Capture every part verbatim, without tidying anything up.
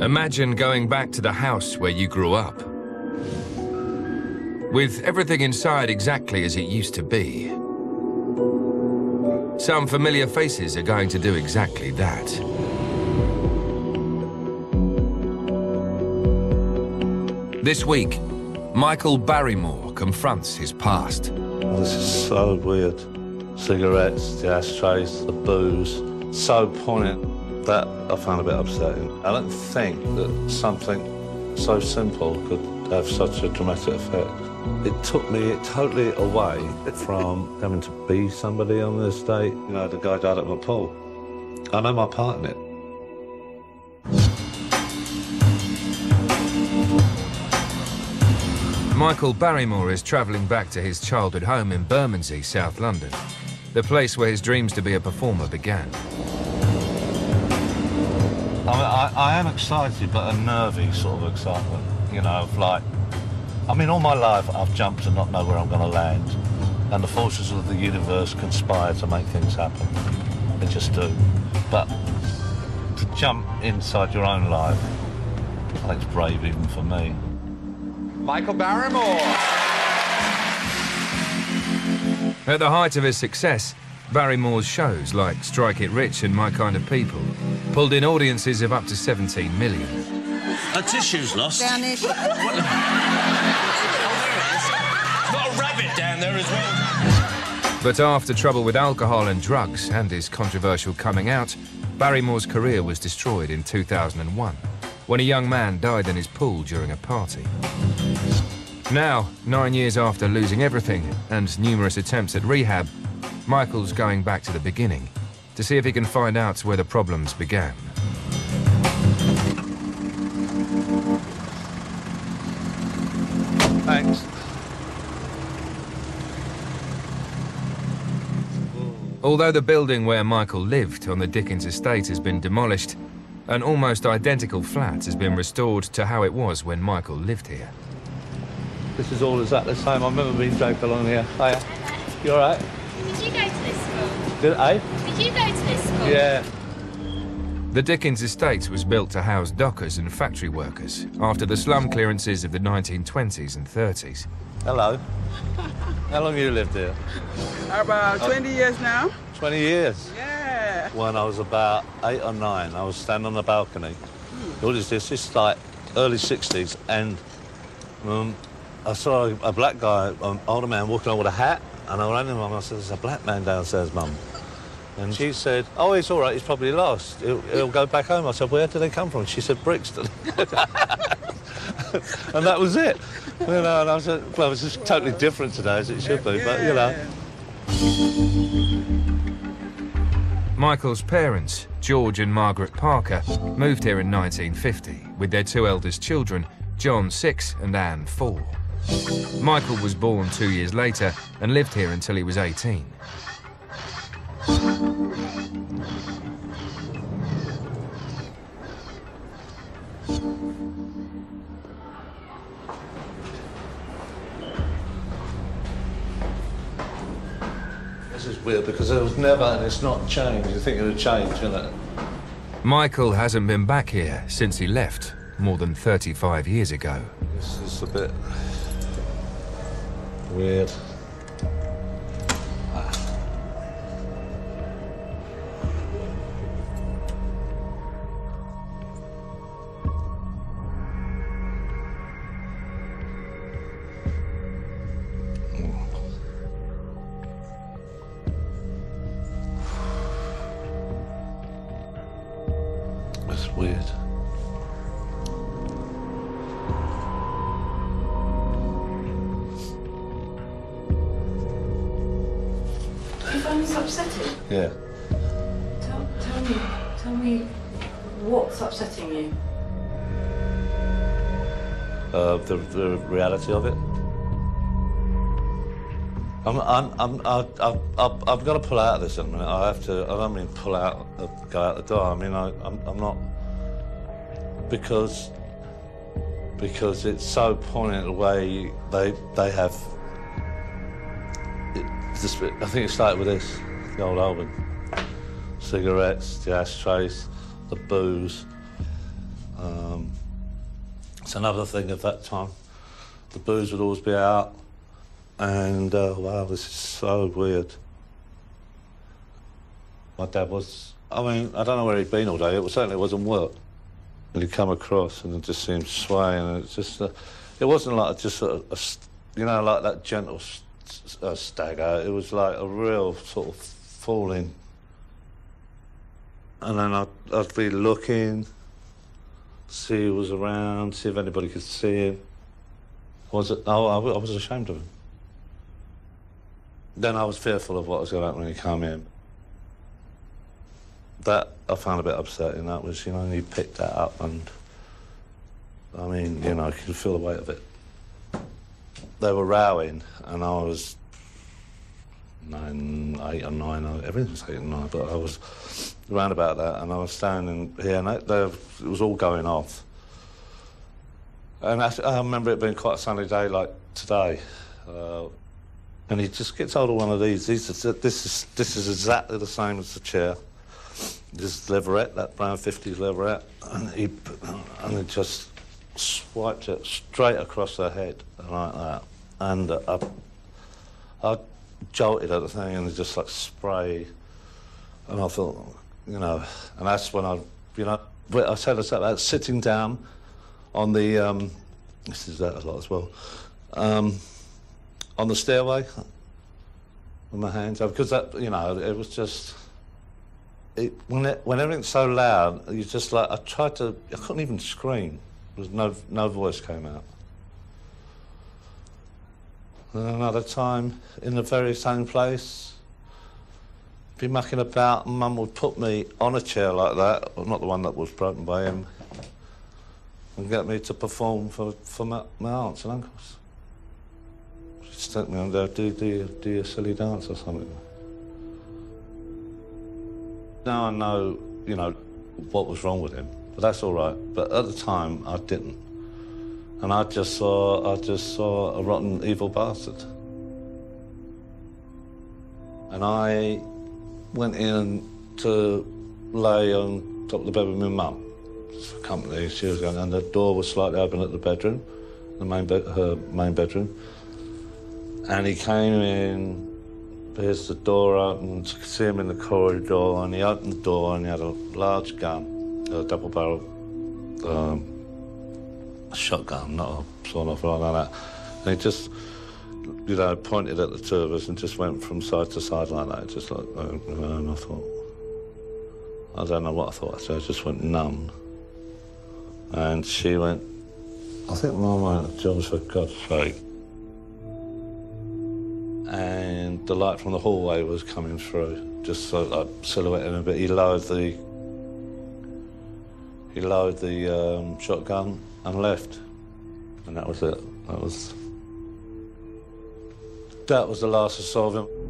Imagine going back to the house where you grew up, with everything inside exactly as it used to be. Some familiar faces are going to do exactly that. This week, Michael Barrymore confronts his past. Oh, this is so weird. Cigarettes, the ashtrays, the booze, so poignant that I found a bit upsetting. I don't think that something so simple could have such a dramatic effect. It took me totally away from having to be somebody on the estate. You know, the guy died at my pool. I know my part in it. Michael Barrymore is travelling back to his childhood home in Bermondsey, South London, the place where his dreams to be a performer began. I, mean, I, I am excited, but a nervy sort of excitement, you know, of like, I mean, all my life I've jumped to not know where I'm going to land, and the forces of the universe conspire to make things happen. They just do. But to jump inside your own life, I think it's brave even for me. Michael Barrymore. At the height of his success, Barrymore's shows like Strike It Rich and My Kind of People pulled in audiences of up to seventeen million. A tissue's lost. Down there. What? Oh, there it is. Got a rabbit down there as well. But after trouble with alcohol and drugs and his controversial coming out, Barrymore's career was destroyed in two thousand one, when a young man died in his pool during a party. Now, nine years after losing everything and numerous attempts at rehab, Michael's going back to the beginning to see if he can find out where the problems began. Thanks. Although the building where Michael lived on the Dickens estate has been demolished, an almost identical flat has been restored to how it was when Michael lived here. This is all exactly the same. I remember being dragged along here. Hiya. You all right? Did you go to this school? Did I? Did you go to this school? Yeah. The Dickens estate was built to house dockers and factory workers after the slum clearances of the nineteen twenties and thirties. Hello. How long have you lived here? About twenty years now. twenty years? Yeah. When I was about eight or nine, I was standing on the balcony. Hmm. What is this? This is like early sixties, and um, I saw a, a black guy, an older man, walking on with a hat, and I ran to Mum and I said, "There's a black man downstairs, Mum." And she said, "Oh, he's all right, he's probably lost. He'll, he'll go back home." I said, "Where did they come from?" She said, "Brixton." And that was it. You know, and I said, well, it's just totally different today, as it should be, but, you know. Michael's parents, George and Margaret Parker, moved here in nineteen fifty with their two eldest children, John, six, and Anne, four. Michael was born two years later and lived here until he was eighteen. This is weird because it was never, and it's not changed. You think it would change, isn't it? Michael hasn't been back here since he left more than thirty-five years ago. This is a bit weird. That's weird. Do you find this upsetting? Yeah. Tell, tell me, tell me what's upsetting you. Uh, the, the reality of it. I'm, I'm, I'm, I, I've, I've, I've got to pull out of this in a minute. I have to, I don't mean pull out, uh, go out the door. I mean, I, I'm, I'm not, because, because it's so poignant the way they, they have, it, just, I think it started with this, the old album. Cigarettes, the ashtrays, the booze. Um, it's another thing at that time. The booze would always be out, and uh, wow, this is so weird. My dad was, I mean, I don't know where he'd been all day. It was, certainly wasn't work. And he'd come across and it just seemed swaying, and it just, uh, it wasn't like just a, a, you know, like that gentle st uh, stagger. It was like a real sort of falling. And then I'd, I'd be looking, see who was around, see if anybody could see him. Was it? Oh, I, I was ashamed of him. Then I was fearful of what was going to happen when he came in. That I found a bit upsetting. That was, you know, he picked that up, and I mean, you know, I could feel the weight of it. They were rowing, and I was nine, eight or nine. Everything was eight and nine, but I was around about that, and I was standing here, and they, they, it was all going off. And I, I remember it being quite a sunny day like today. Uh, and he just gets hold of one of these. These are, this is this is exactly the same as the chair. This leverette, that brown fifties leverette, and he and he just swiped it straight across her head like that. And uh, I, I jolted at the thing, and it just like spray. And I thought, you know, and that's when I, you know, I said about sitting down on the, um, this is that a lot as well, um, on the stairway with my hands up, because that, you know, it was just, it, when, it, when everything's so loud, you just like, I tried to, I couldn't even scream. There was no, no voice came out. And another time, in the very same place, be mucking about, and Mum would put me on a chair like that, well, not the one that was broken by him, and get me to perform for, for my, my aunts and uncles. She'd stick me on there, do, do, do your silly dance or something. Now I know, you know, what was wrong with him, but that's all right. But at the time, I didn't. And I just saw, I just saw a rotten, evil bastard. And I went in to lay on top of the bed with my mum. For company, she was going, and the door was slightly open at the bedroom, the main bed, her main bedroom. And he came in, here's the door open, so I could see him in the corridor, and he opened the door and he had a large gun, a double barrel um, a shotgun, not a sawn-off or anything like that. And he just, you know, pointed at the two of us and just went from side to side like that, just like, and I thought, I don't know what I thought, so I just went numb. And she went, I think Mum went, John, for God's sake. And the light from the hallway was coming through, just so like silhouetting a bit. He lowered the, he lowered the um, shotgun and left. And that was it. That was, that was the last I saw of him.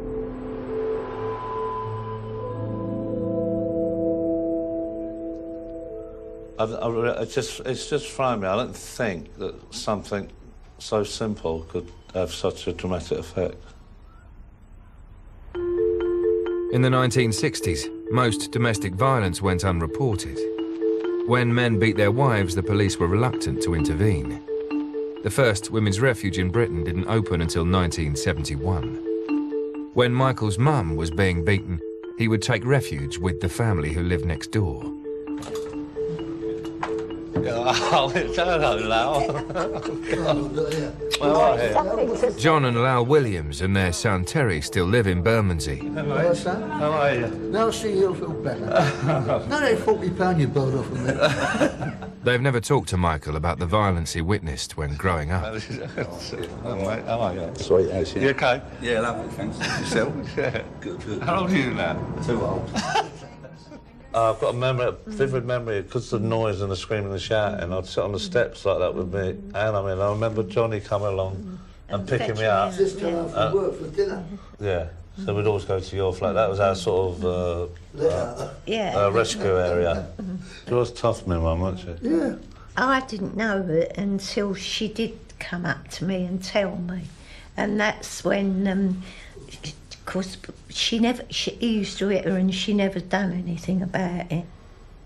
I, I, it just, it's just thrown me. I don't think that something so simple could have such a dramatic effect. In the nineteen sixties, most domestic violence went unreported. When men beat their wives, the police were reluctant to intervene. The first women's refuge in Britain didn't open until nineteen seventy-one. When Michael's mum was being beaten, he would take refuge with the family who lived next door. Oh, hello, Lau. Oh, John and Lau Williams and their son Terry still live in Bermondsey. Hello, son. How are you? Now I see you'll feel better. No, they forty pound you borrowed off of me. They've never talked to Michael about the violence he witnessed when growing up. Hello, mate. How are you? Sweet, as You okay? Yeah, lovely, thanks. Yourself? Yeah. Good, good. How old are you now? Too old. Uh, I've got a memory, a vivid memory, because of the noise and the screaming and the shouting. I'd sit on the steps like that with me, and I mean, I remember Johnny coming along and picking me up. Just come out from work for dinner. Yeah, so we'd always go to your flat. That was our sort of uh, uh, Yeah. uh, rescue area. She was tough, my mum, wasn't she? Yeah. I didn't know it until she did come up to me and tell me. And that's when, um, because she never, she he used to hit her and she never done anything about it.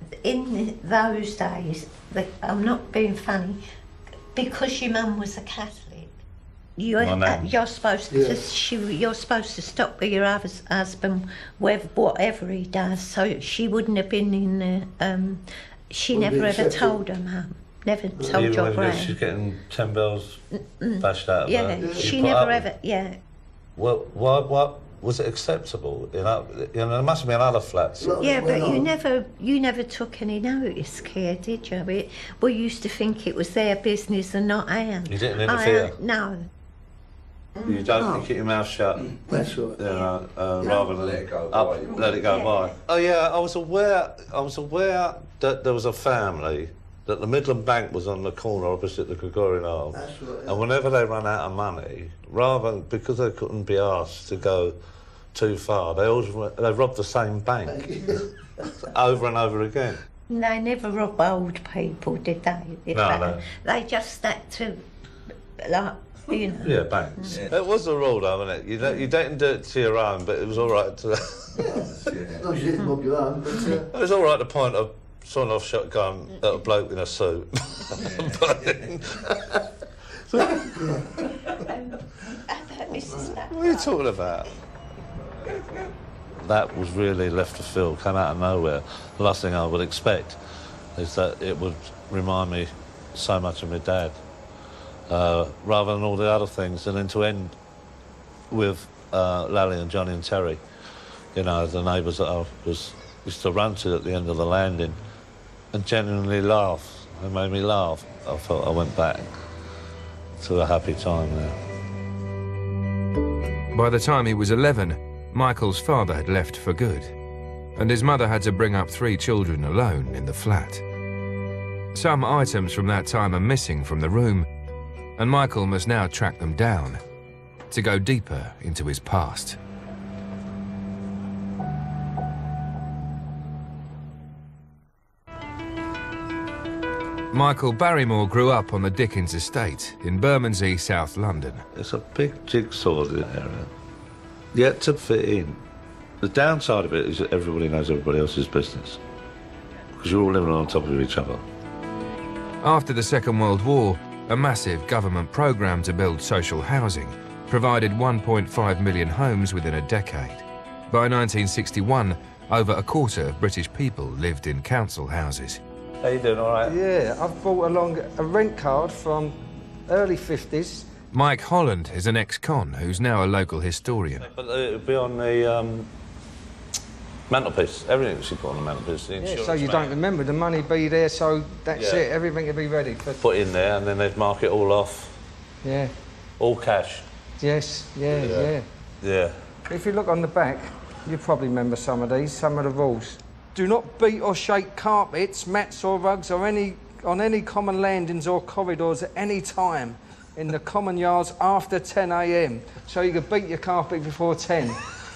In those days, the, I'm not being funny, because your mum was a Catholic, you're, uh, you're supposed to, Yeah. she, you're supposed to stop with your hus- husband, whatever, whatever he does. So she wouldn't have been in the. Um, she Wouldn't never be ever accepted. told her mum. Never told Even your when gran. she's getting ten bells bashed out of Yeah, her. she you put never up with ever. Yeah. Well, what, what was it acceptable? You know, you know, there must have been other flats. Well, Yeah, but well, you no. never, you never took any notice, Keir, did you? We, we used to think it was their business and not ours. You didn't I, interfere? uh, no. You don't No. keep your mouth shut. That's right. You know, uh, rather than Let it go up, by. let it go Yeah. by. Oh yeah, I was aware. I was aware that there was a family that the Midland Bank was on the corner opposite the Gregorian Arms, That's right, yeah. and whenever they ran out of money, rather than, because they couldn't be asked to go too far, they always went- they robbed the same bank over and over again. They never rob old people, did they? If No, they, no. They just had to, like, you know. Yeah, banks. It was the rule, though, wasn't it? You don't, you didn't do it to your own, but it was all right to. As long as you didn't mob your own, but uh, It was all right to point a sawn-off shotgun at a bloke in a suit. But- Missus Black. What are you talking about? That was really left of field, came out of nowhere. The last thing I would expect is that it would remind me so much of my dad, uh, rather than all the other things, and then to end with uh, Lally and Johnny and Terry, you know, the neighbours that I was used to run to at the end of the landing, and genuinely laugh. They made me laugh. I felt I went back to a happy time there. By the time he was eleven, Michael's father had left for good, and his mother had to bring up three children alone in the flat. Some items from that time are missing from the room, and Michael must now track them down to go deeper into his past. Michael Barrymore grew up on the Dickens estate in Bermondsey, South London. It's a big jigsaw area, yet to fit in. The downside of it is that everybody knows everybody else's business, because you're all living on top of each other. After the Second World War, a massive government programme to build social housing provided one point five million homes within a decade. By nineteen sixty-one, over a quarter of British people lived in council houses. How you doing, all right? Yeah, I've brought along a rent card from early fifties. Mike Holland is an ex-con who's now a local historian. But it'll be on the um, mantelpiece. Everything should be on the mantelpiece. The Yeah, insurance so you man. don't remember, the money be there, so that's Yeah. it, everything will be ready. For, Put in there, and then they'd mark it all off. yeah, All cash. yes, yeah, Yeah. yeah, Yeah. If you look on the back, you probably remember some of these, some of the rules. Do not beat or shake carpets, mats or rugs or any on any common landings or corridors at any time in the common yards after ten a m. So you could beat your carpet before ten.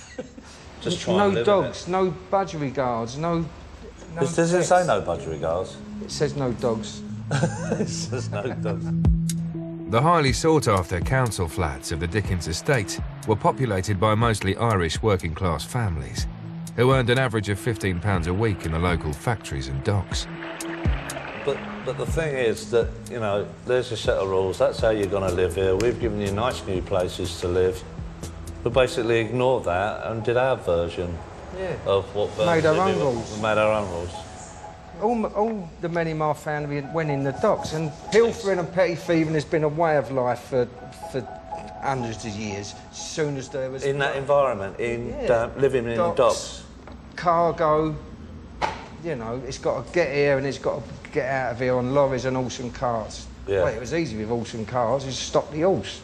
Just try No and live dogs, no budgery guards, no... no Does, does it pets. say no budgery guards? It says no dogs. It says no dogs. The highly sought-after council flats of the Dickens estate were populated by mostly Irish working-class families who earned an average of fifteen pounds a week in the local factories and docks. But, but the thing is that, you know, there's a set of rules. That's how you're going to live here. We've given you nice new places to live. We basically ignored that and did our version Yeah. of what... Made our Bermondsey own did. rules. We made our own rules. All, m- all the men in my family went in the docks, and pilfering and petty thieving has been a way of life for, for hundreds of years. As soon as there was... In that environment, in Yeah. uh, living in the docks. Cargo, you know, it's got to get here and it's got to get out of here on lorries and horse and carts. Yeah. Well, it was easy with horse and cars, you just stop the horse.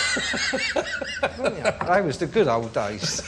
Wouldn't you? They was the good old days.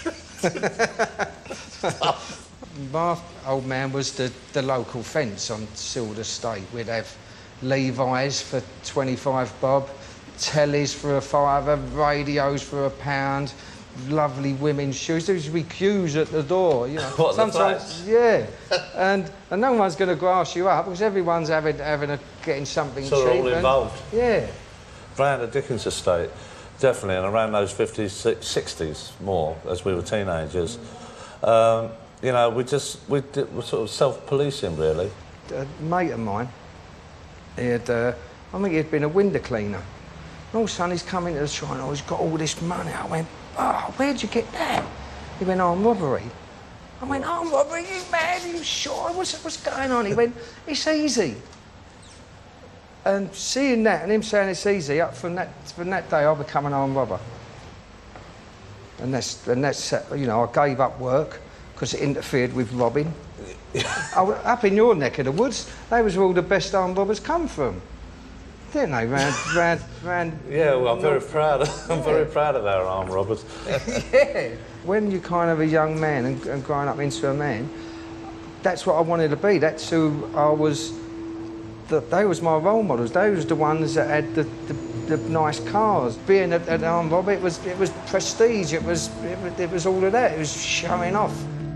My old man was the, the local fence on Sild Estate. We'd have Levi's for twenty-five bob, tellies for a fiver, radios for a pound, lovely women's shoes. There used to be queues at the door, you know. What, the flats? Yeah. and and no one's going to grass you up because everyone's having having a, getting something So cheap. we're all and- involved. Yeah. Around the Dickens estate, definitely, and around those fifties, sixties more, as we were teenagers. Um, you know, we just, we did, we're sort of self-policing, really. A mate of mine, he had, uh, I think he'd been a window cleaner. And all of a sudden he's come into the shrine, oh, he's got all this money. I went, oh, where'd you get that? He went, armed robbery. I went, armed robbery, you mad, are you sure? What's, what's going on? He went, it's easy. And seeing that and him saying it's easy, up from that, from that day I became an armed robber. And that's, and that's, you know, I gave up work because it interfered with robbing. I, up in your neck of the woods, they was where all the best armed robbers come from. Didn't they? Round, round, round... Yeah, well, I'm very proud of, I'm very proud of our armed robbers. Yeah. When you're kind of a young man and, and growing up into a man, that's what I wanted to be. That's who I was... The, they was my role models. They was the ones that had the, the, the nice cars. Being an, an armed robber, it was, it was prestige. It was, it was, it was all of that. It was showing off.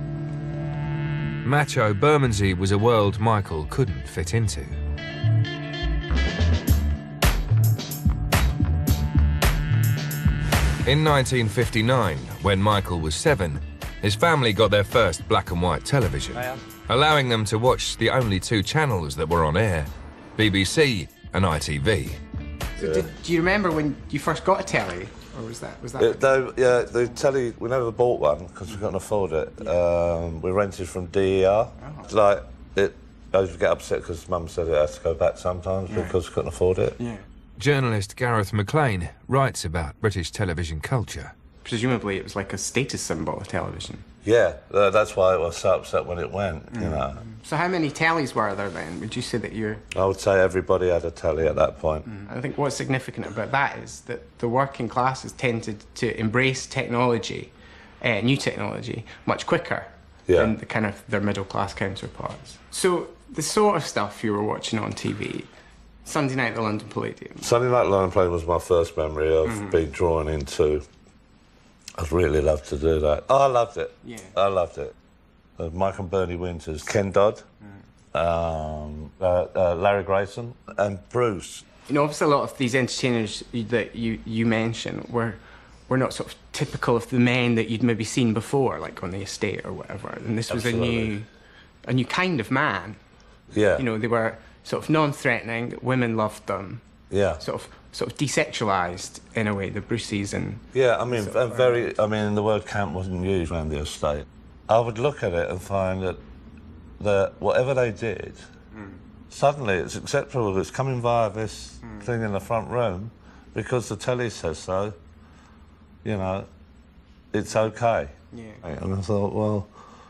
Macho Bermondsey was a world Michael couldn't fit into. In nineteen fifty-nine, when Michael was seven, his family got their first black and white television, allowing them to watch the only two channels that were on air, B B C and I T V. So did, do you remember when you first got a telly, or was that was that? It, they, yeah, the telly. We never bought one because we couldn't afford it. Yeah. Um, we rented from D E R. Oh. Like it, I used to get upset because Mum said it had to go back sometimes yeah. because we couldn't afford it. Yeah. Journalist Gareth McLean writes about British television culture. Presumably, it was like a status symbol of television. Yeah, uh, that's why I was so upset when it went. Mm. You know. So how many tellies were there then? Would you say that you're... I would say everybody had a telly at that point. Mm. I think what's significant about that is that the working classes tended to embrace technology, uh, new technology, much quicker yeah. than the kind of their middle-class counterparts. So the sort of stuff you were watching on T V, Sunday night at the London Palladium. Sunday night at the London Palladium was my first memory of mm. being drawn into. I'd really love to do that. Oh, I loved it. Yeah. I loved it. Uh, Mike and Bernie Winters, Ken Dodd, mm. um, uh, uh, Larry Grayson, and Bruce. You know, obviously a lot of these entertainers that you, you mention were, were not sort of typical of the men that you'd maybe seen before, like on the estate or whatever. And this was Absolutely. a new, a new kind of man. Yeah. You know, they were sort of non-threatening, women loved them. Yeah. Sort of sort of desexualised in a way, the Bruceys and... Yeah, I mean, very... I mean, the word camp wasn't used around the estate. I would look at it and find that, that whatever they did, mm. suddenly it's acceptable. It's coming via this mm. thing in the front room because the telly says so, you know, it's OK. Yeah. And I thought, well,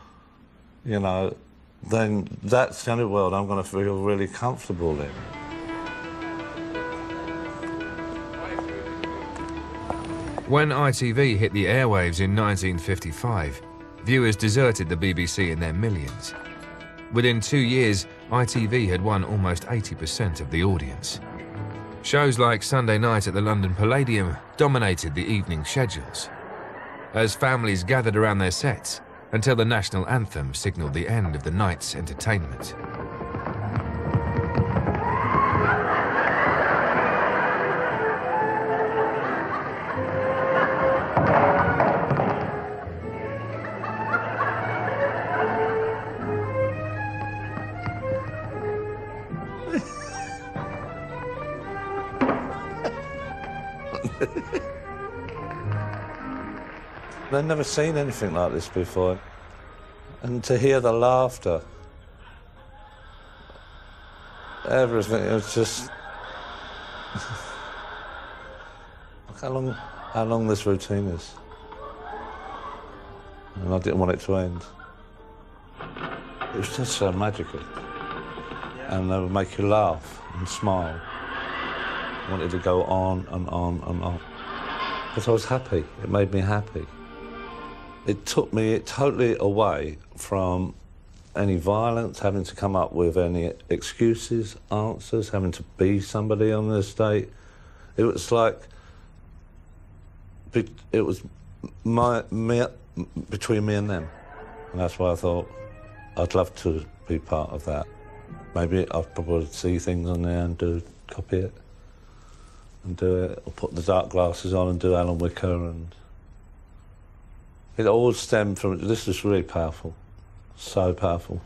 you know, then that's the only world I'm going to feel really comfortable in. When I T V hit the airwaves in nineteen fifty-five, viewers deserted the B B C in their millions. Within two years, I T V had won almost eighty percent of the audience. Shows like Sunday Night at the London Palladium dominated the evening schedules, as families gathered around their sets until the national anthem signalled the end of the night's entertainment. I'd never seen anything like this before. And to hear the laughter, everything, it was just... Look how long, how long this routine is. And I didn't want it to end. It was just so magical. And they would make you laugh and smile. I wanted to go on and on and on. Because I was happy. It made me happy. It took me totally away from any violence, having to come up with any excuses, answers, having to be somebody on the estate. It was like, it was my, me, between me and them. And that's why I thought I'd love to be part of that. Maybe I'd probably see things on there and do, copy it and do it, or put the dark glasses on and do Alan Wicker. And it all stemmed from, this is really powerful. So powerful.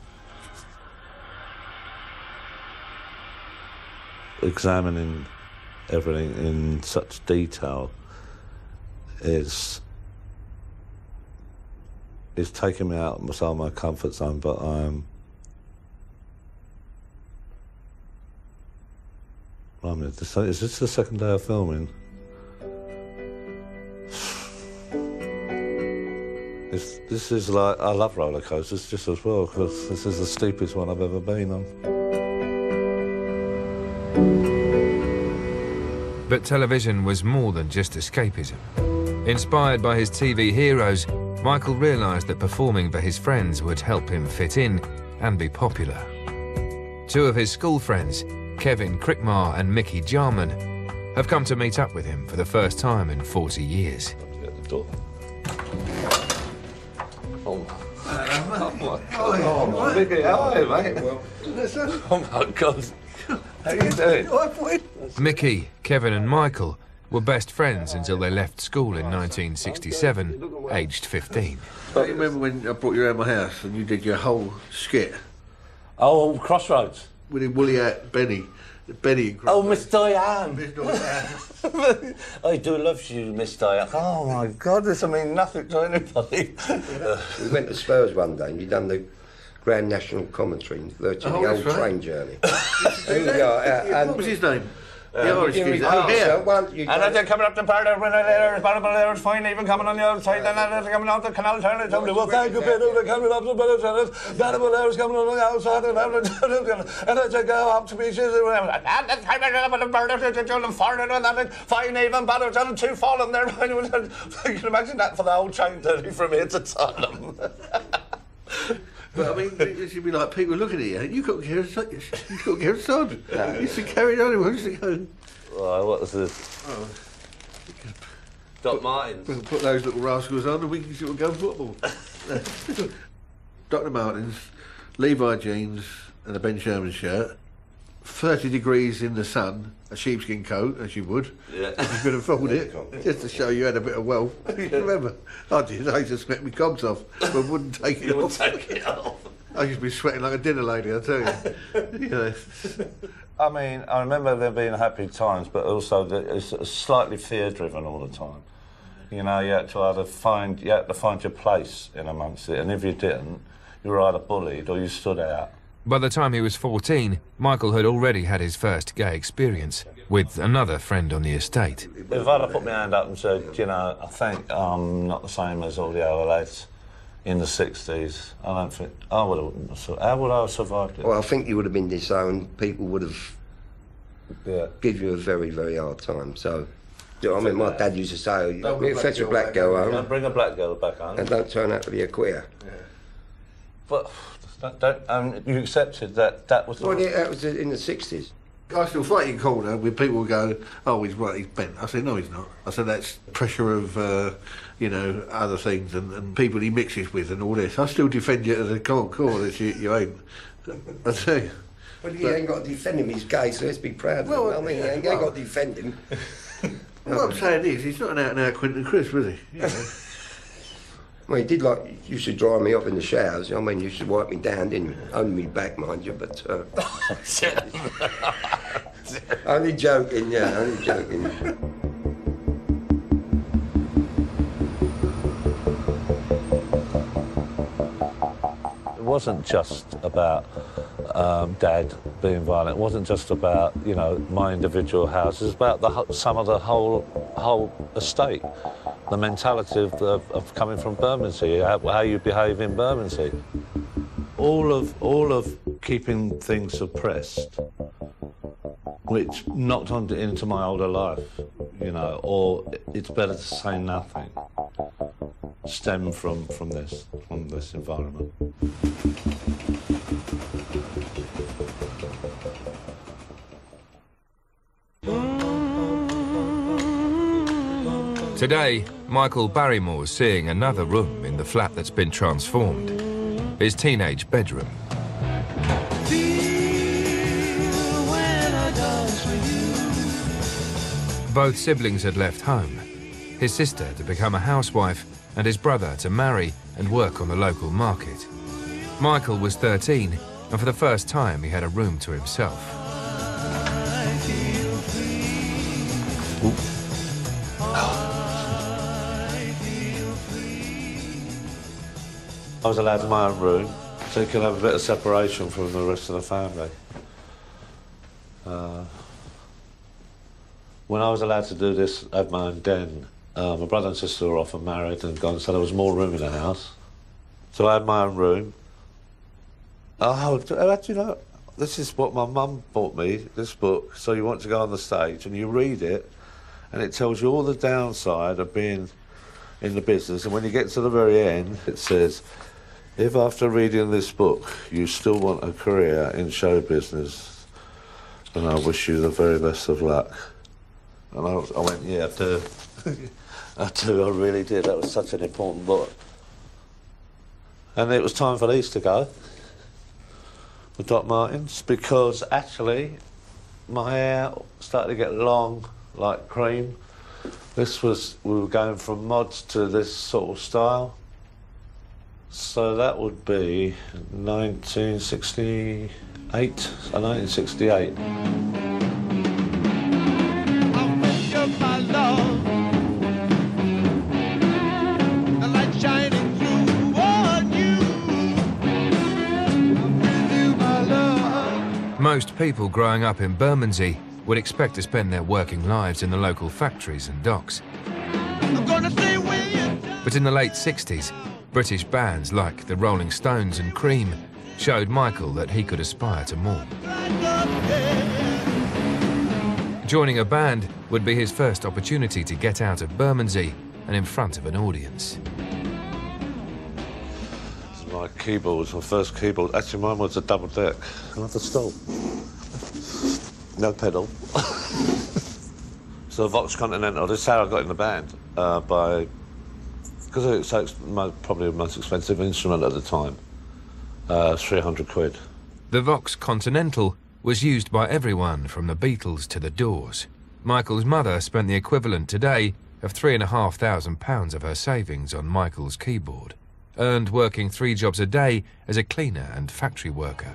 Examining everything in such detail is is taking me out of some of my comfort zone, but I'm I mean, is this the second day of filming? It's, this is like, I love roller coasters just as well, because this is the steepest one I've ever been on. But television was more than just escapism. Inspired by his T V heroes, Michael realised that performing for his friends would help him fit in and be popular. Two of his school friends, Kevin Crickmar and Mickey Jarman, have come to meet up with him for the first time in forty years. Oh, oh my Mickey, how are you, mate? Oh my God, how are you doing? Mickey, Kevin and Michael were best friends until they left school in nineteen sixty-seven, aged fifteen. I remember when I brought you around my house and you did your whole skit. Oh, Crossroads. With the woolly hat Benny. Benny and Oh, Miss Diane. Miss Diane. I do love you, Miss Diane. Oh my God, this I mean nothing to anybody. We went to Spurs one day and you done the Grand National commentary to the Oh, old right. train journey. And, uh, uh, and what was his name? Uh, the Irish you kid. repeat Oh, yourself once, you And done- as they're coming up the part when they're terrible, there was fine even coming on the other side, and as they're coming out the canal turn, it's only, well, thank you, Peter, they're coming up the better turn, terrible, there was coming on the outside, and and as they go up to pieces, and that's time I got the bird, and foreign, and then fine even, better turn, two falling there. You can imagine that for the whole train journey from here to Tottenham. But I mean, it should be like people looking at you. You got to get a sod. You got to get a sod. You used to carry on. You used to go. Well, what was this? Oh. Doc Martens. We'll put those little rascals on and we can sort of go football. Doctor Martens, Levi jeans and a Ben Sherman shirt, thirty degrees in the sun, a sheepskin coat, as you would. Yeah. You could afford it, just to show you had a bit of wealth. Remember, I did, I used to sweat my cobs off, but wouldn't take it You off. wouldn't take it off. I used to be sweating like a dinner lady, I tell you. You know. I mean, I remember there being happy times, but also that it's slightly fear-driven all the time. You know, you had to either find you had to find your place in amongst it, and if you didn't, you were either bullied or you stood out. By the time he was fourteen, Michael had already had his first gay experience with another friend on the estate. If I'd have put my hand up and said, you know, I think I'm not the same as all the other lads in the sixties, I don't think I would have. How would I have survived it? Well, I think you would have been disowned. People would have yeah. give you a very, very hard time. So, you know, I mean, my dad used to say, Don't "You fetch a black girl home, Don't bring a black girl back home, and don't turn out to be a queer." Yeah. But don't, don't, um, you accepted that that was. The Well, yeah, that was in the sixties. I still fight in corner when people go, oh, he's right, he's bent. I said, no, he's not. I said, that's pressure of, uh, you know, other things and, and people he mixes with and all this. I still defend you to the core, core that you, you ain't. I tell you. Well, he ain't got to defend him, he's gay, so let's be proud of Well, him. I mean, he ain't, well- ain't got to defend him. What I'm saying is, he's not an out-and-out Quentin Crisp, is he? You know. Well, he did like, you used to dry me off in the showers. I mean, you used to wipe me down, didn't you? Only me back, mind you, but... Uh, only joking, yeah, only joking. It wasn't just about um, Dad being violent. It wasn't just about, you know, my individual house. It was about the ho- some of the whole whole estate, the mentality of, of, of coming from Bermondsey, how, how you behave in Bermondsey. All of all of keeping things suppressed, which knocked on into my older life, you know, or it's better to say nothing, stem from from this from this environment. Today, Michael Barrymore's seeing another room in the flat that's been transformed. His teenage bedroom. Both siblings had left home. His sister to become a housewife and his brother to marry and work on the local market. Michael was thirteen, and for the first time he had a room to himself. I was allowed my own room, so you can have a bit of separation from the rest of the family. Uh, when I was allowed to do this, have my own den, uh, my brother and sister were off and married and gone, so there was more room in the house. So I had my own room. Oh, actually, you know, this is what my mum bought me, this book. So you want to go on the stage and you read it, and it tells you all the downside of being in the business. And when you get to the very end, it says, if after reading this book you still want a career in show business, then I wish you the very best of luck. And I, I went, yeah, I do. I do, I really did. That was such an important book. And it was time for these to go, the Doc Martens, because actually my hair started to get long, like cream. This was, we were going from mods to this sort of style. So that would be nineteen sixty-eight, or nineteen sixty-eight. Most people growing up in Bermondsey would expect to spend their working lives in the local factories and docks. But in the late sixties, British bands like the Rolling Stones and Cream showed Michael that he could aspire to more. Joining a band would be his first opportunity to get out of Bermondsey and in front of an audience. My keyboards, my first keyboard. Actually, mine was a double deck. Another stall. No pedal. So Vox Continental. This is how I got in the band. Uh, by because it was so ex my, probably the most expensive instrument at the time. Uh, three hundred quid. The Vox Continental was used by everyone from the Beatles to the Doors. Michael's mother spent the equivalent today of three and a half thousand pounds of her savings on Michael's keyboard, earned working three jobs a day as a cleaner and factory worker.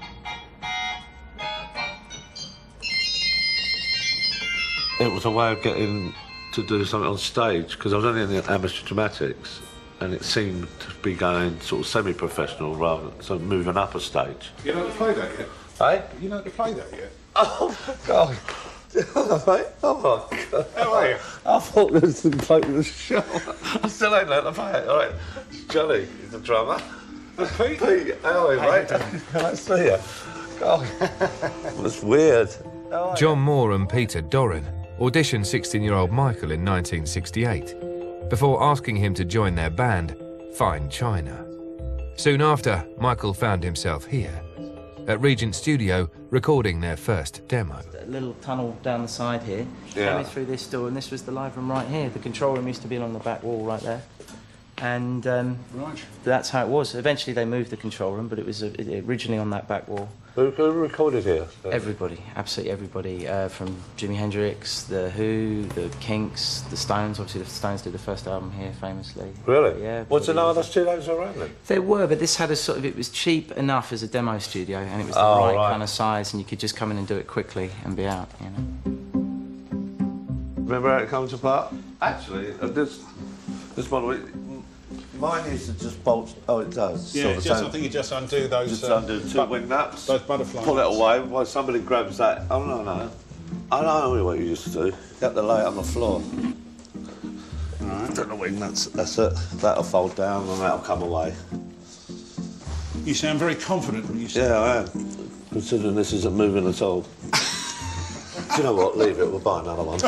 It was a way of getting to do something on stage, because I was only in the amateur dramatics, and it seemed to be going sort of semi-professional rather than sort of moving up a stage. You know how to play that yet? Eh? You know how to play that yet? Oh, God. Oh, mate. Oh, my God. How are you? I thought this was the bloke with the show. I still ain't learned to play it. All right. Johnny, he's the drummer. Pete? Pete, how are you, mate? Can I see you? God. That's weird. John Moore and Peter Doran auditioned sixteen-year-old Michael in nineteen sixty-eight before asking him to join their band, Fine China. Soon after, Michael found himself here, at Regent Studio, recording their first demo. A little tunnel down the side here, yeah. Coming through this door, and this was the live room right here. The control room used to be along the back wall right there. And um, right. that's how it was. Eventually they moved the control room, but it was uh, originally on that back wall. Who, who recorded here? Everybody, absolutely everybody. Uh, from Jimi Hendrix, The Who, The Kinks, The Stones. Obviously the Stones did the first album here famously. Really? Yeah. What's there no other studios around then? There were, but this had a sort of, it was cheap enough as a demo studio, and it was the oh, right, right kind of size, and you could just come in and do it quickly and be out, you know. Remember how it comes apart? Actually, uh, this, this model, mine used to just bolt. Oh, it does. Yeah, sort of just, sound, I think you just undo those. Just uh, undo two wing nuts. Those butterfly Pull nuts. it away while somebody grabs that. Oh no no! I know what you used to do. You have to lay it on the floor. Right. Don't the wing nuts. That's it. That'll fold down and that'll come away. You sound very confident when you say. Yeah, I am. Considering this isn't moving at all. Do you know what? Leave it. We'll buy another one.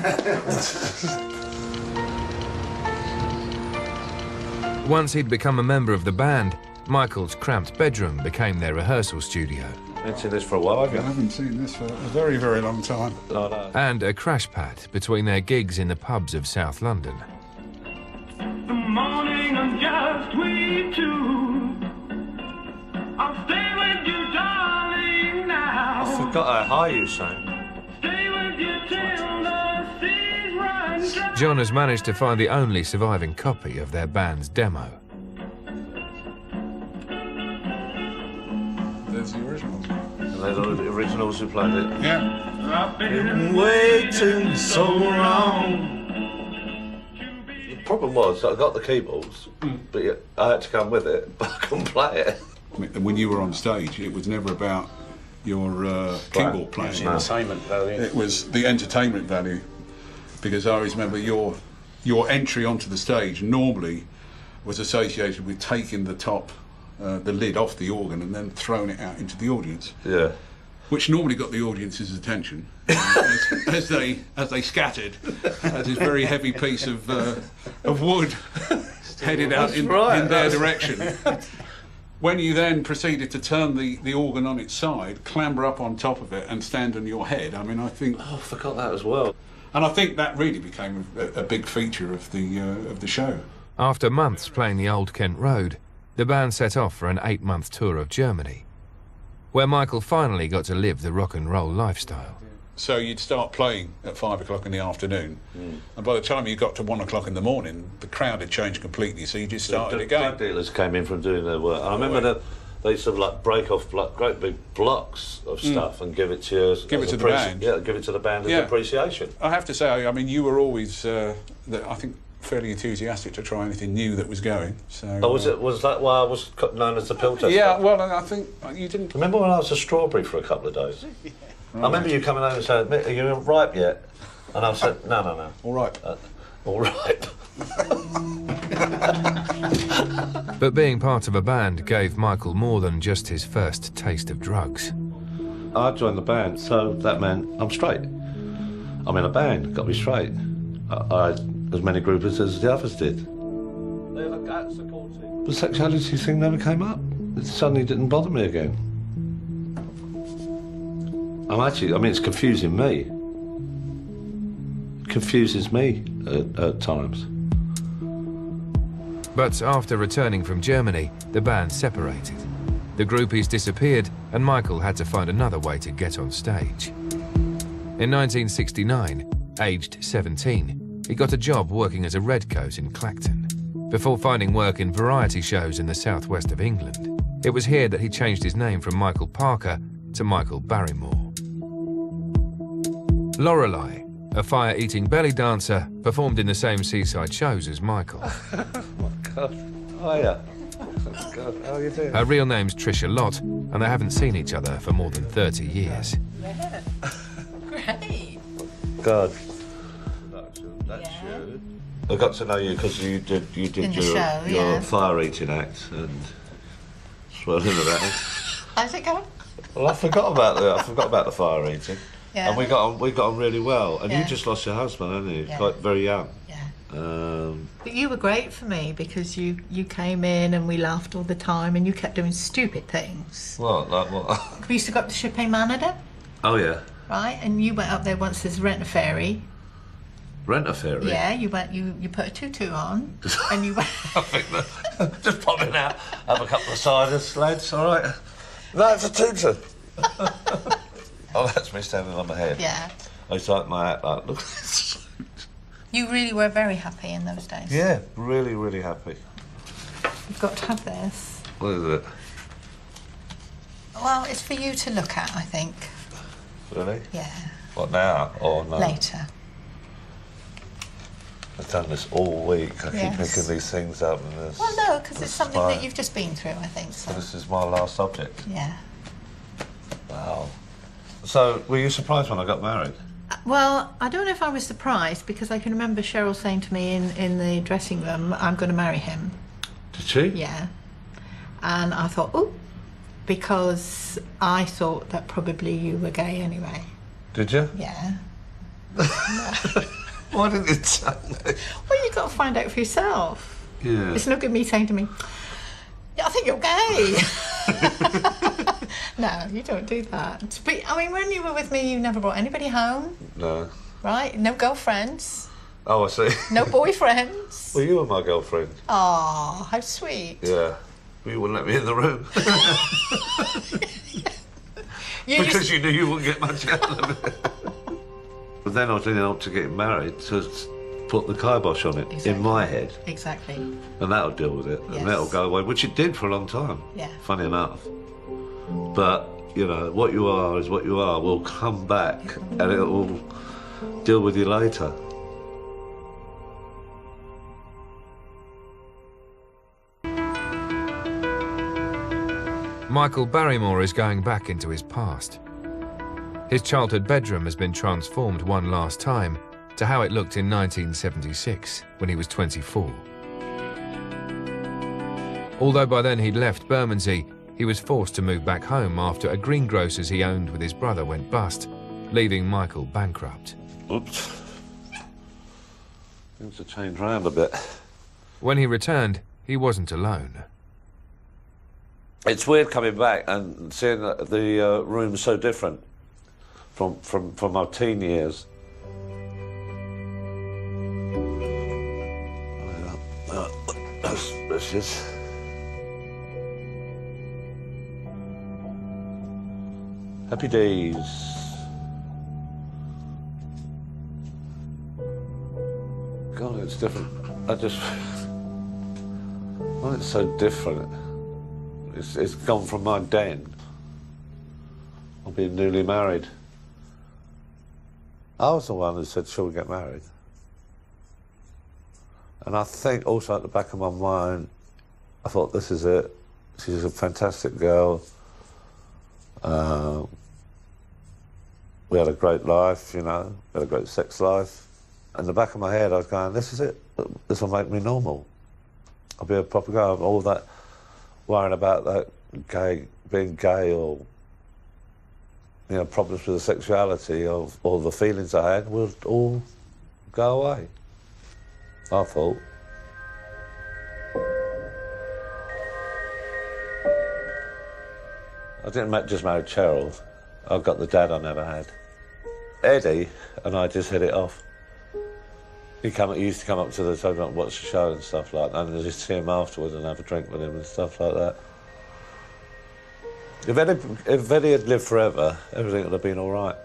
Once he'd become a member of the band, Michael's cramped bedroom became their rehearsal studio. I've seen this for a while, have you? I haven't seen this for a very, very long time. No, no. And a crash pad between their gigs in the pubs of South London. The morning of just we two. I'll stay with you, darling, now. I forgot how high you sang. Stay with you till the seas run dry. John has managed to find the only surviving copy of their band's demo. as the originals. And they're the originals who played it? Yeah. I've been waiting so long. The problem was I got the keyboards, mm. but yeah, I had to come with it, but I couldn't play it. I mean, when you were on stage, it was never about your uh, keyboard playing. It's the entertainment value. It was the entertainment value, because I always remember your your entry onto the stage normally was associated with taking the top, uh, the lid off the organ and then throwing it out into the audience. Yeah. Which normally got the audience's attention as, as they as they scattered as this very heavy piece of uh, of wood headed out in, right, in their direction. When you then proceeded to turn the, the organ on its side, clamber up on top of it and stand on your head, I mean, I think... Oh, I forgot that as well. And I think that really became a, a big feature of the, uh, of the show. After months playing the Old Kent Road, the band set off for an eight-month tour of Germany, where Michael finally got to live the rock and roll lifestyle. So you'd start playing at five o'clock in the afternoon, mm. and by the time you got to one o'clock in the morning, the crowd had changed completely, so you just started the again. Drug dealers came in from doing their work. I remember that they sort of like break off like great big blocks of stuff mm. and give it to you as, give as it to the band. Yeah, give it to the band as yeah. appreciation. I have to say, I mean, you were always, uh, the, I think, fairly enthusiastic to try anything new that was going. So. Oh, was uh, it? Was that why I was known as the pill tester? Yeah, well, I think you didn't. Remember when I was a strawberry for a couple of days? yeah. Right. I remember you coming over and saying, "Are you ripe yet?" And I said, "No, no, no, all right, uh, all right." But being part of a band gave Michael more than just his first taste of drugs. I joined the band, so that meant I'm straight. I'm in a band, got to be straight. I, I had as many groupers as the others did. The sexuality thing never came up. It suddenly didn't bother me again. I'm actually, I mean, it's confusing me. It confuses me at, at times. But after returning from Germany, the band separated. The groupies disappeared, and Michael had to find another way to get on stage. In nineteen sixty-nine, aged seventeen, he got a job working as a redcoat in Clacton, before finding work in variety shows in the southwest of England. It was here that he changed his name from Michael Parker to Michael Barrymore. Lorelei, a fire-eating belly dancer, performed in the same seaside shows as Michael. Oh my God. Oh yeah. Oh God. How are you doing? Her real name's Tricia Lott, and they haven't seen each other for more than thirty years. Yeah. Great. God. That's, that's yeah. you. I got to know you because you did you did in your, show, your yeah. fire-eating act and swirling around. How's it going? Well, I forgot about the I forgot about the fire-eating. Yeah. And we got on, we got on really well. And yeah. you just lost your husband, hadn't you? Yeah. Quite very young. Yeah. Um, but you were great for me because you, you came in and we laughed all the time and you kept doing stupid things. What? Like what? We used to go up to Shipping Manor. Oh, yeah. Right? And you went up there once to rent a ferry. Rent a ferry? Yeah, you went, you, you put a tutu on and you went... I think that, just popping out, have a couple of ciders, lads, all right? That's a tutu. Oh, that's me standing on my head. Yeah. I used to like my hat like, look at this. You really were very happy in those days. Yeah, really, really happy. You've got to have this. What is it? Well, it's for you to look at, I think. Really? Yeah. What, now or no? Later. I've done this all week. I yes. keep picking these things up. And this, well, no, because it's something my, that you've just been through, I think. So. so this is my last object? Yeah. Wow. So, were you surprised when I got married? Well, I don't know if I was surprised, because I can remember Cheryl saying to me in, in the dressing room, I'm going to marry him. Did she? Yeah. And I thought, oh, because I thought that probably you were gay anyway. Did you? Yeah. Why didn't you tell me? Well, you've got to find out for yourself. Yeah. It's no good me saying to me, yeah, I think you're gay. No, you don't do that. But, I mean, when you were with me, you never brought anybody home. No. Right? No girlfriends. Oh, I see. No boyfriends. Well, you were my girlfriend. Oh, how sweet. Yeah. But you wouldn't let me in the room. you because just... you knew you wouldn't get much out of it. But then I was leading up to getting married to put the kibosh on it exactly. in my head. Exactly. And that'll deal with it. Yes. And that'll go away, which it did for a long time. Yeah. Funny enough. But, you know, what you are is what you are. Will come back and it will deal with you later. Michael Barrymore is going back into his past. His childhood bedroom has been transformed one last time to how it looked in nineteen seventy-six, when he was twenty-four. Although by then he'd left Bermondsey, he was forced to move back home after a greengrocer's he owned with his brother went bust, leaving Michael bankrupt. Oops. Things have changed round a bit. When he returned, he wasn't alone. It's weird coming back and seeing the, the uh, room so different from, from, from my teen years. That's, that's just... Happy days. God, it's different. I just... Well, it's so different. It's, it's gone from my den. I've been newly married. I was the one who said, shall we get married? And I think also at the back of my mind, I thought, this is it. She's a fantastic girl. Uh, we had a great life, you know, we had a great sex life. In the back of my head, I was going, this is it. This will make me normal. I'll be a proper guy. All that worrying about that gay, being gay or, you know, problems with the sexuality or, or the feelings I had would all go away, I thought. I didn't ma just marry Cheryl. I got the dad I never had. Eddie and I just hit it off. He, come, he used to come up to the sofa and watch the show and stuff like that, and I'd just see him afterwards and have a drink with him and stuff like that. If Eddie, if Eddie had lived forever, everything would have been all right.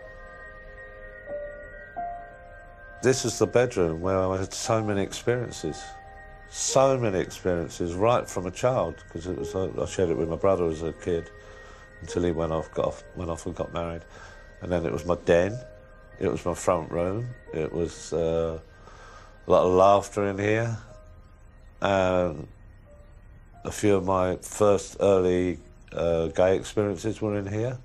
This is the bedroom where I had so many experiences. So many experiences, right from a child, because it was I shared it with my brother as a kid until he went off, got off, went off and got married. And then it was my den, it was my front room, it was uh, a lot of laughter in here, and a few of my first early uh, gay experiences were in here.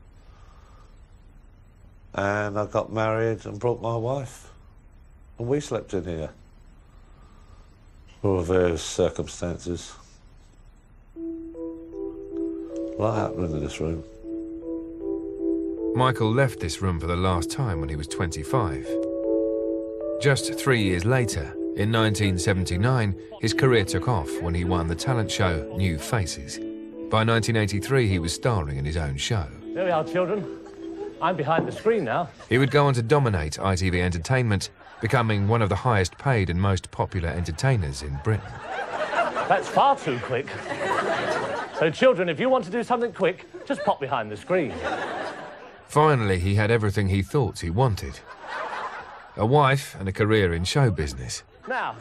And I got married and brought my wife, and we slept in here. For various circumstances. A lot happened in this room. Michael left this room for the last time when he was twenty-five. Just three years later, in nineteen seventy-nine, his career took off when he won the talent show New Faces. By nineteen eighty-three, he was starring in his own show. There we are, children. I'm behind the screen now. He would go on to dominate I T V entertainment, becoming one of the highest paid and most popular entertainers in Britain. That's far too quick. So, children, if you want to do something quick, just pop behind the screen. Finally, he had everything he thought he wanted. A wife and a career in show business. Now,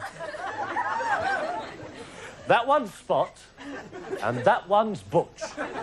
that one's Spot, and that one's Butch.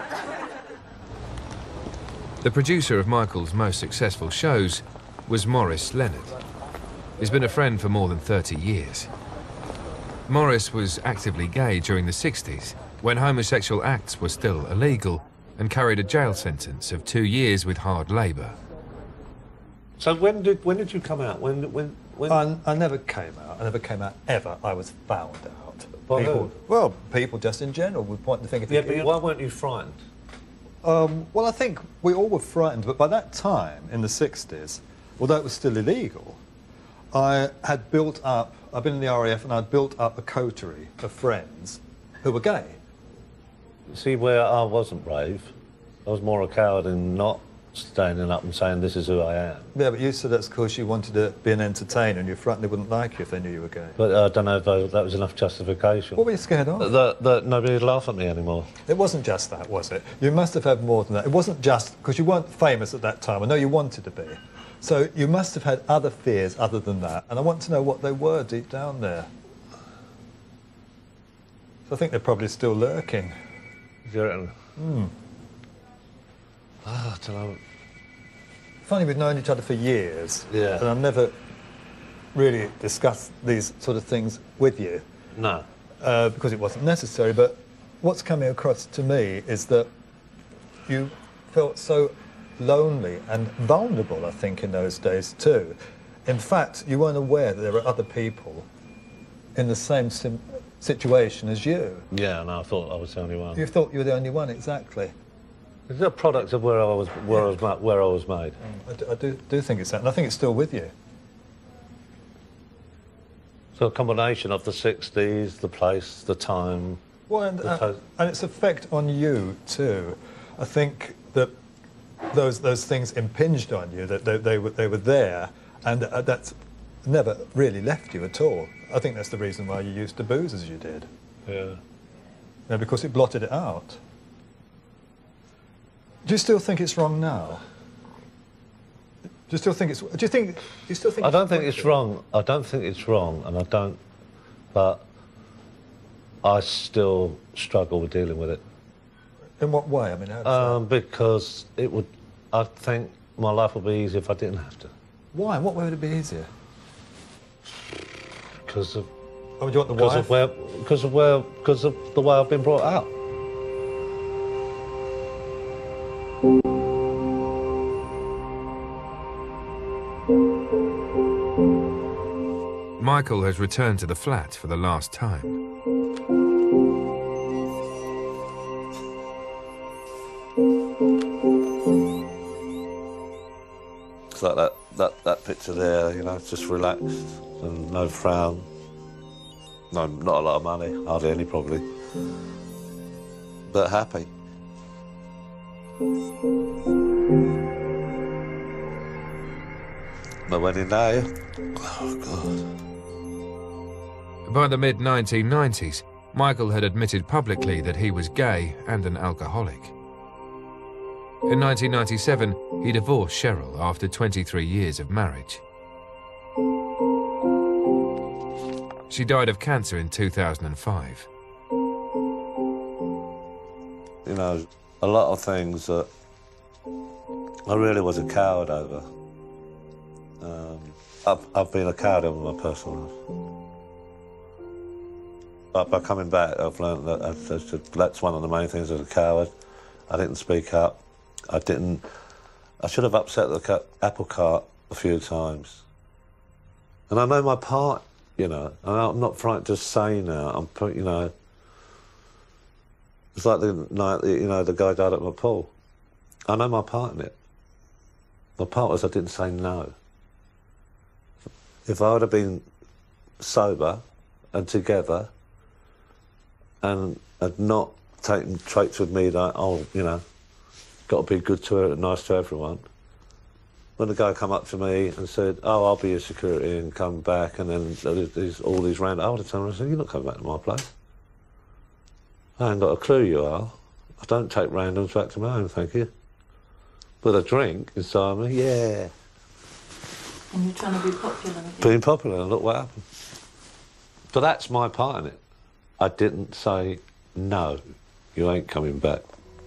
The producer of Michael's most successful shows was Maurice Leonard. He's been a friend for more than thirty years. Maurice was actively gay during the sixties, when homosexual acts were still illegal, and carried a jail sentence of two years with hard labour. So when did when did you come out? When when when? I, I never came out. I never came out ever. I was found out. By people, who? Well, people just in general would point the finger. Yeah, but why weren't you frightened? Um, well, I think we all were frightened, but by that time in the sixties, although it was still illegal, I had built up. I'd been in the R A F, and I'd built up a coterie of friends who were gay. See, where I wasn't brave, I was more a coward in not standing up and saying, this is who I am. Yeah, but you said that's because you wanted to be an entertainer and you're frightened they wouldn't like you if they knew you were gay. But uh, I don't know if I, that was enough justification. What were you scared of? That, that nobody would laugh at me anymore. It wasn't just that, was it? You must have had more than that. It wasn't just because you weren't famous at that time. I know you wanted to be. So you must have had other fears other than that, and I want to know what they were deep down there. So I think they're probably still lurking. Do you reckon? Mm. Oh, I don't know. Funny, we've known each other for years. Yeah. And I've never really discussed these sort of things with you. No. Uh, because it wasn't necessary, but what's coming across to me is that you felt so lonely and vulnerable, I think, in those days too. In fact, you weren't aware that there were other people in the same sim situation as you. Yeah, and I thought I was the only one. You thought you were the only one, exactly. It's a product of where I was, where I was, ma where I was made. I do, I do, do think it's that, and I think it's still with you. So a combination of the sixties, the place, the time. Well, and, uh, and its effect on you too. I think that those those things impinged on you. That they, they were they were there, and uh, that's never really left you at all. I think that's the reason why you used to booze as you did. Yeah. You know, because it blotted it out. Do you still think it's wrong now? Do you still think it's? Do you think? Do you still think? I don't think it's wrong. I don't think it's wrong, and I don't. But I still struggle with dealing with it. In what way? I mean, how does um, because it would. I think my life would be easier if I didn't have to. Why? What way would it be easier? Because of. Oh, do you want the because wife? of where? Because of where? Because of the way I've been brought up. Michael has returned to the flat for the last time. It's like that, that, that picture there, you know, just relaxed and no frown. No, not a lot of money, hardly any probably, but happy. My wedding day, oh God. By the mid nineteen nineties, Michael had admitted publicly that he was gay and an alcoholic. In nineteen ninety-seven, he divorced Cheryl after twenty-three years of marriage. She died of cancer in two thousand five. You know, a lot of things that I really was a coward over. Um, I've, I've been a coward over my personal life. But by coming back, I've learned that that's, that's one of the main things as a coward. I didn't speak up. I didn't. I should have upset the apple cart a few times. And I know my part, you know. And I'm not frightened to say now. I'm, you know. It's like the night, you know, the guy died at my pool. I know my part in it. My part was I didn't say no. If I would have been sober and together and had not taken traits with me that, oh, you know, got to be good to her and nice to everyone. When the guy come up to me and said, oh, I'll be your security and come back, and then there's all these random, I would have turned around and said, you're not coming back to my place. I ain't got a clue you are. I don't take randoms back to my home, thank you. But a drink inside me, yeah. And you're trying to be popular again. Being popular, and look what happened. But that's my part in it. I didn't say, no, you ain't coming back.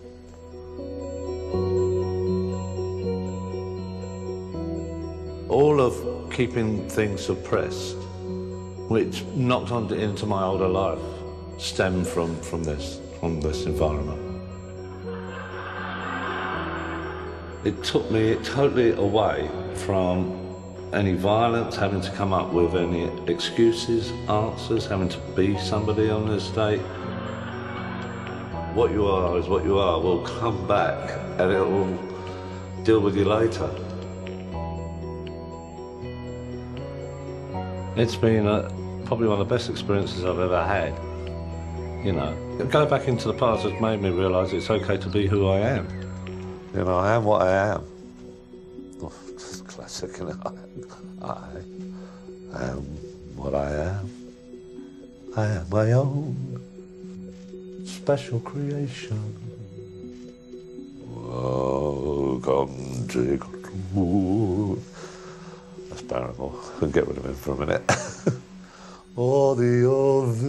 All of keeping things suppressed, which knocked on into my older life, stemmed from, from this, from this environment. It took me totally away from any violence, having to come up with any excuses, answers, having to be somebody on the estate. What you are is what you are. We'll come back and it will deal with you later. It's been a, probably one of the best experiences I've ever had. You know, going back into the past has made me realise it's okay to be who I am. You know, I am what I am. Oh, classic, you know. I am what I am. I am my own special creation. Welcome to Glenwood. That's Barrymore. Couldn't get rid of him for a minute. All the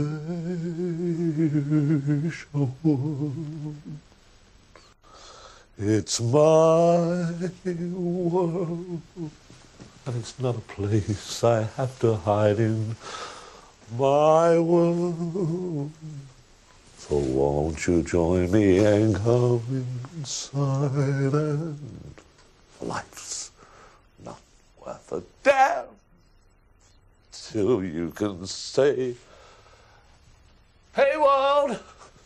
ovation. It's my world, and it's not a place I have to hide in. My world. So won't you join me and come inside? And life's not worth a damn till you can say, hey world,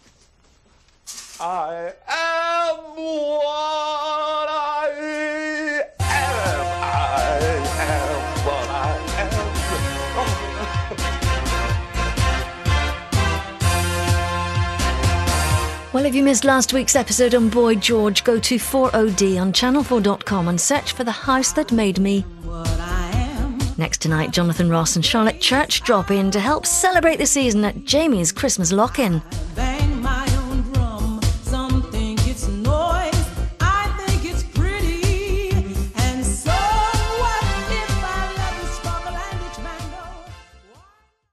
I am what I am. I am what I am. Well, if you missed last week's episode on Boy George, go to four O D on channel four dot com and search for The House That Made Me. Next tonight, Jonathan Ross and Charlotte Church drop in to help celebrate the season at Jamie's Christmas Lock-In.